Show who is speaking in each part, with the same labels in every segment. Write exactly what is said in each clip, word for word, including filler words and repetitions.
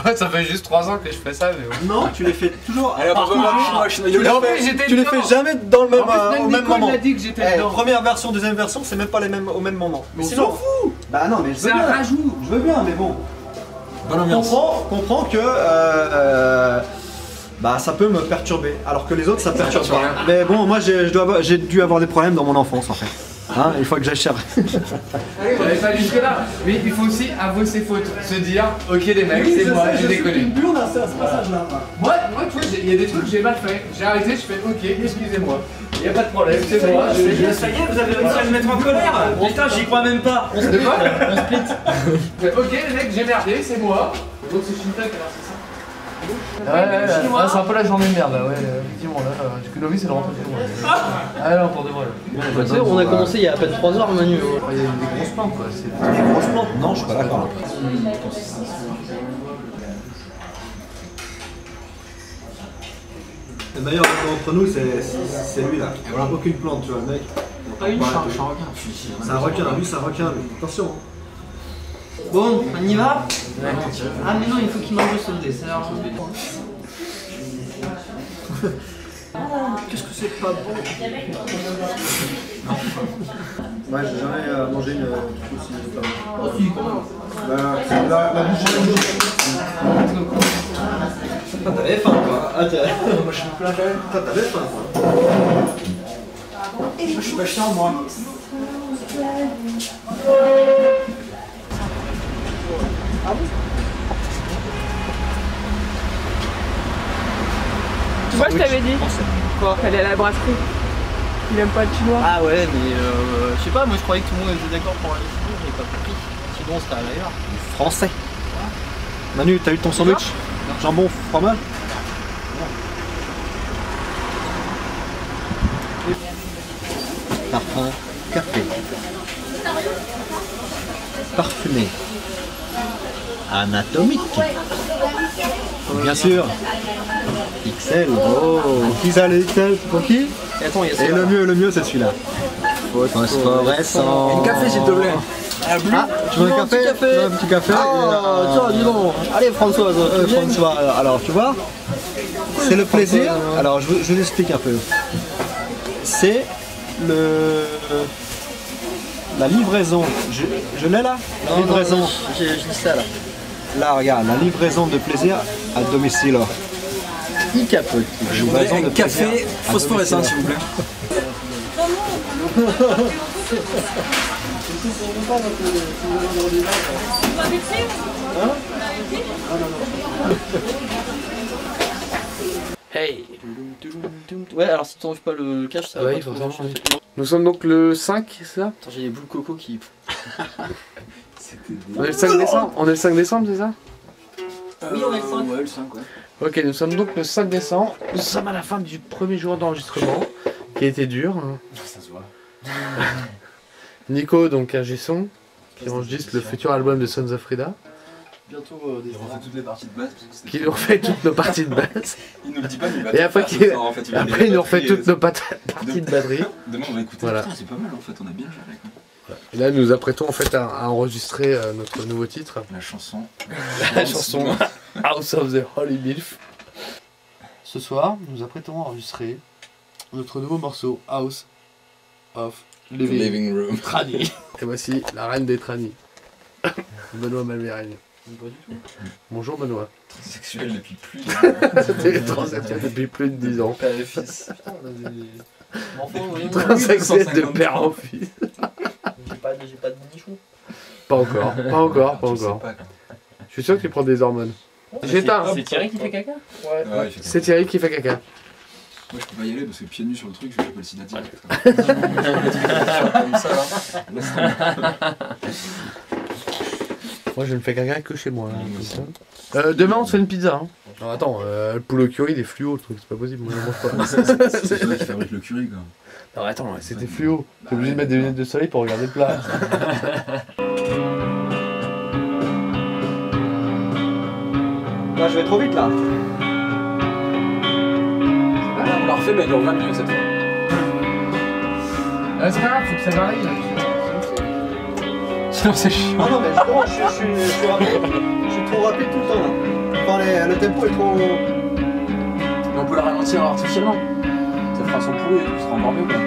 Speaker 1: Ouais, ça fait juste trois ans que je fais ça, mais bon.
Speaker 2: Non, tu les fais toujours.
Speaker 3: Allez,
Speaker 2: par
Speaker 3: on va
Speaker 2: contre,
Speaker 3: tu
Speaker 2: tu les fais, tu les fais jamais dans le même, euh, au même moment.
Speaker 1: Il a dit que j'étais
Speaker 2: Eh,
Speaker 1: dedans.
Speaker 2: première version, deuxième version, c'est même pas les mêmes au même moment.
Speaker 1: Mais
Speaker 2: On
Speaker 1: c'est
Speaker 2: s'en
Speaker 1: bon.
Speaker 2: fout. Bah non, mais je veux
Speaker 1: C'est un
Speaker 2: bien.
Speaker 1: rajout.
Speaker 2: Je veux bien, mais bon.
Speaker 3: Bonne ambiance.
Speaker 2: Comprends, comprends que euh, euh, bah ça peut me perturber, alors que les autres ça perturbe pas. Mais bon, moi j'ai je dois avoir- j'ai dû avoir des problèmes dans mon enfance en fait. Hein, il faut que j'aille chercher.
Speaker 1: J'avais pas jusque là. Mais il faut aussi avouer ses fautes. Se dire, ok les mecs, c'est moi, j'ai déconné.
Speaker 2: burne à ce passage-là.
Speaker 1: Moi, moi, tu vois, il y a des trucs que j'ai mal fait. J'ai arrêté, je fais, ok, excusez-moi. Il y a pas de problème, c'est moi. Je, je...
Speaker 4: Ça y est, vous avez réussi à me mettre en colère. Putain, j'y crois même pas. On se
Speaker 1: De quoi
Speaker 4: on split.
Speaker 1: Je fais, ok les mecs, j'ai merdé, c'est moi. Donc c'est Shintak, alors c'est ça. Ouais, ouais, ouais, ouais, c'est un peu la journée de merde là, ouais, effectivement là, euh, du coup Novi c'est le rentrée chez moi. Ah non, pour de vrai là.
Speaker 4: Tu sais, on a commencé il y a à peine trois heures, Manu.
Speaker 1: Il y a eu des grosses plantes quoi, c'est...
Speaker 2: Des grosses plantes? Non, je suis pas d'accord. Le meilleur d'entre nous, c'est lui là. Il n'y a aucune plante, tu vois, le mec.
Speaker 4: Pas une
Speaker 2: Ouais,
Speaker 4: charge.
Speaker 2: c'est un requin, lui c'est un requin, lui. Attention.
Speaker 4: Bon, on y va? Ah mais non, il faut qu'il mange son dessert.
Speaker 2: Qu'est-ce que c'est pas bon? Ouais, j'ai jamais euh, mangé une truc aussi.
Speaker 4: Oh si, quand même.
Speaker 2: Bah, la, la bouche est rouge. Ah, t'avais faim quoi. Ah, t'avais moi je suis plein quand même. Toi, t'avais faim quoi. Moi je suis pas chiant moi. Ah bon?
Speaker 5: Tu vois, je t'avais dit.
Speaker 4: Quoi?
Speaker 5: Fallait aller à la brasserie. Il aime pas le chinois.
Speaker 4: Ah ouais, mais euh, je sais pas, moi je croyais que tout le monde était d'accord pour aller chez nous, j'avais pas compris. Sinon, c'était à l'ailleurs.
Speaker 2: Français. Manu, t'as eu ton sandwich? Jambon, fromage? Parfum, café. Parfumé. Anatomique. Bien sûr. X L. Oh. Qui ça les X L? Pour qui?
Speaker 4: Et attends, il y a
Speaker 2: Et le mieux, le mieux c'est celui-là. Phosphorescent.
Speaker 3: Une café s'il te plaît.
Speaker 2: Ah, tu veux un café? Tu veux un petit café?
Speaker 4: Ah, tiens, dis donc. Allez, Françoise.
Speaker 2: Euh, François, euh, alors tu vois, c'est le plaisir. Alors je vous, je vous explique un peu. C'est le la livraison. Je, je l'ai là. La livraison.
Speaker 4: J'ai dis ça là.
Speaker 2: Là, regarde, la livraison de plaisir à domicile.
Speaker 4: Il capote.
Speaker 3: Je voudrais un café phosphorescent s'il vous plaît.
Speaker 4: Hey. Ouais, alors si tu n'enlèves pas le cache, ça va
Speaker 1: Ouais,
Speaker 4: pas
Speaker 1: il faut
Speaker 4: trop
Speaker 1: vraiment-
Speaker 4: marcher.
Speaker 1: Nous sommes donc le cinq, c'est ça?
Speaker 4: Attends, j'ai les boules coco qui...
Speaker 1: On est le cinq décembre, on est le cinq décembre, c'est ça?
Speaker 4: Oui, on est le cinq.
Speaker 3: Ouais, le cinq, ouais.
Speaker 1: Ok, nous sommes donc le cinq décembre. Nous sommes à la fin du premier jour d'enregistrement, qui a été dur. hein.
Speaker 3: Ça se voit.
Speaker 1: Nico, donc ingé son, qui enregistre le futur album de Sons of Frida,
Speaker 4: Bientôt euh, des
Speaker 3: Il refait toutes les parties de base. parce que c'était-
Speaker 1: qui nous refait toutes nos parties de base.
Speaker 3: Il nous le dit pas, mais il va
Speaker 1: Et
Speaker 3: tout
Speaker 1: après,
Speaker 3: faire
Speaker 1: qu'il-
Speaker 3: ce soir, en fait. Il va
Speaker 1: Après, il nous refait
Speaker 3: batteries,
Speaker 1: toutes
Speaker 3: euh,
Speaker 1: nos pat- parties de batterie.
Speaker 3: Demain, on va écouter.
Speaker 1: Voilà.
Speaker 3: Putain, c'est pas mal en fait, on a bien géré quoi.
Speaker 1: Et là, nous nous apprêtons en fait à, à enregistrer euh, notre nouveau titre,
Speaker 3: La chanson.
Speaker 1: la chanson House of the Holy Milf. Ce soir, nous nous apprêtons à enregistrer notre nouveau morceau House of Living,
Speaker 3: Living Room.
Speaker 1: Trani. Et voici la reine des Trani, Benoît Malvéraigne.
Speaker 4: Pas du tout.
Speaker 1: Bonjour Benoît.
Speaker 3: Sexuel depuis plus.
Speaker 1: C'était transsexuel depuis plus de dix ans.
Speaker 3: Père et fils.
Speaker 4: Putain, on a des... Enfants, voyons.
Speaker 1: Transsexuel de père en fils.
Speaker 4: J'ai pas, j'ai pas de nichon.
Speaker 1: Pas encore, pas encore, pas
Speaker 3: Je sais
Speaker 1: encore.
Speaker 3: pas, quoi.
Speaker 1: Je suis sûr que tu prends des hormones. J'éteins.
Speaker 4: C'est Thierry qui fait caca?
Speaker 1: Ouais.
Speaker 3: Ouais, il fait
Speaker 1: C'est Thierry qui fait caca.
Speaker 3: Moi je peux pas y aller parce que pieds nus sur le truc, je vais choper le sida direct. Comme ça là. Laisse tomber.
Speaker 1: Moi je ne fais caca que chez moi. hein, comme ça. Euh, demain on se fait une pizza. Hein. Non attends, euh, le poulet au curry, des fluos, le truc, c'est pas possible, moi je mange pas.
Speaker 3: C'est toi qui fabrique le curry quoi.
Speaker 1: Non attends, c'était fluo. T'es obligé de mettre des lunettes de soleil pour regarder le plat.
Speaker 2: Là, je vais trop vite là.
Speaker 3: On l'a refait, mais elle dure vingt minutes cette fois.
Speaker 1: Ah, c'est pas grave, faut que ça varie.
Speaker 3: Sinon c'est chiant.
Speaker 2: Ah non, mais justement, je, je, suis- je suis rapide. Je suis trop rapide tout le temps là. Enfin, les- le tempo est trop.
Speaker 3: Mais on peut le ralentir artificiellement. Ça fera son bruit et ce sera encore mieux quoi.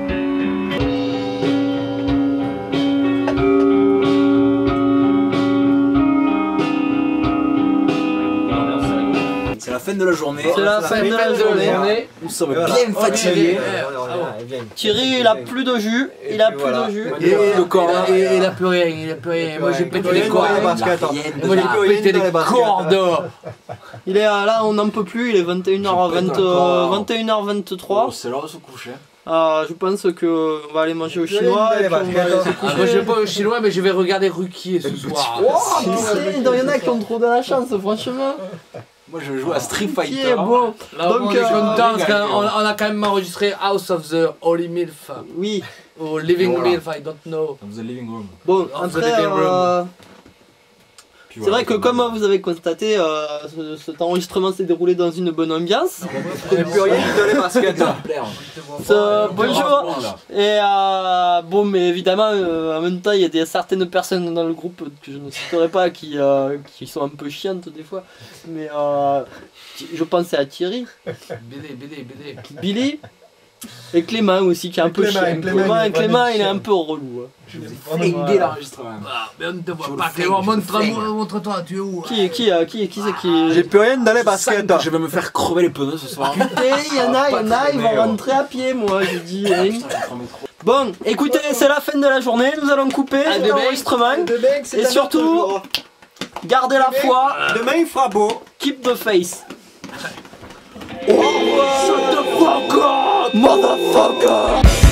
Speaker 3: C'est la fin de la journée.
Speaker 4: C'est la fin de la journée.
Speaker 3: Nous sommes
Speaker 2: Voilà.
Speaker 3: bien fatigués.
Speaker 4: Thierry, il a plus de jus. Il a
Speaker 2: puis
Speaker 4: plus
Speaker 2: voilà.
Speaker 4: de jus.
Speaker 3: Et le corps.
Speaker 1: Et, et il a plus rien, il a plus rien. Moi j'ai pété les
Speaker 2: Rien
Speaker 1: cordes.
Speaker 2: dans les baskets, hein.
Speaker 1: Moi j'ai pété les cordes.
Speaker 4: Il est euh, là, on n'en peut plus. Il est vingt et une heures vingt, euh, vingt et une heures vingt-trois.
Speaker 3: Oh, c'est l'heure de se coucher.
Speaker 4: Euh, je pense que on va aller manger au chinois. Et puis on va aller se
Speaker 1: Ah,
Speaker 4: coucher.
Speaker 1: moi je vais pas au chinois mais je vais regarder Ruquier ce soir.
Speaker 4: Si, si, il y en a qui ont trop de la chance, franchement.
Speaker 3: Moi je joue à Street
Speaker 4: Qui
Speaker 3: Fighter.
Speaker 4: est bon.
Speaker 1: Là,
Speaker 4: Donc,
Speaker 1: on est
Speaker 4: euh,
Speaker 1: content parce qu'on on a quand même enregistré House of the Holy Milf.
Speaker 4: Oui.
Speaker 1: Ou Living
Speaker 3: Voilà.
Speaker 1: Milf, I don't know.
Speaker 3: Dans the living room.
Speaker 4: Bon,
Speaker 1: Oh, vous
Speaker 4: après,
Speaker 1: avez des
Speaker 4: euh,
Speaker 3: Puis
Speaker 4: c'est
Speaker 3: voilà,
Speaker 4: vrai que comme vous avez constaté, euh, ce- cet enregistrement s'est déroulé dans une bonne ambiance.
Speaker 2: Et puis rien dans les baskets.
Speaker 4: Euh, bonjour. Et euh, bon, mais évidemment, euh, en même temps, il y a des, certaines personnes dans le groupe que je ne citerai pas qui, euh, qui sont un peu chiantes des fois. Mais euh, je pensais à Thierry,
Speaker 1: B D, B D, B D.
Speaker 4: Billy et Clément aussi qui est un
Speaker 2: Et
Speaker 4: peu
Speaker 2: Clément,
Speaker 4: chiant.
Speaker 2: et Clément,
Speaker 4: Clément,
Speaker 2: il est
Speaker 4: Clément,
Speaker 2: vraiment
Speaker 4: il est un
Speaker 2: chiant.
Speaker 4: peu relou. hein.
Speaker 3: Flinguer l'enregistrement.
Speaker 1: Ah, mais on ne te voit
Speaker 3: Je
Speaker 1: pas,
Speaker 3: le
Speaker 1: Clément,
Speaker 3: flingue, je le
Speaker 1: montre-toi,
Speaker 3: flingue.
Speaker 1: montre-toi, tu es où?
Speaker 4: Qui, qui, euh, qui, qui c'est qui
Speaker 2: J'ai plus rien dans les
Speaker 3: Je
Speaker 2: baskets.
Speaker 3: sens que Je vais me faire crever les pneus ce soir.
Speaker 4: Putain, il y en a, il y en a, ils vont rentrer à pied, moi, je dis. hein.
Speaker 3: Putain, je tremble trop.
Speaker 4: Bon, écoutez, c'est la fin de la journée, nous allons couper
Speaker 1: À
Speaker 4: cet
Speaker 1: demain.
Speaker 4: enregistrement.
Speaker 2: Demain, c'est
Speaker 4: Et
Speaker 2: un
Speaker 4: surtout-
Speaker 2: autre jour.
Speaker 4: Gardez la foi,
Speaker 2: Demain, il fera beau.
Speaker 4: keep the face. Au revoir. Shut the fuck up, motherfucker.